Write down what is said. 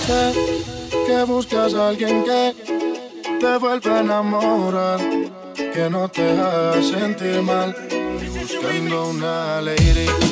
Sé que buscas a alguien que te vuelva a enamorar, que no te haga sentir mal. Buscando una lady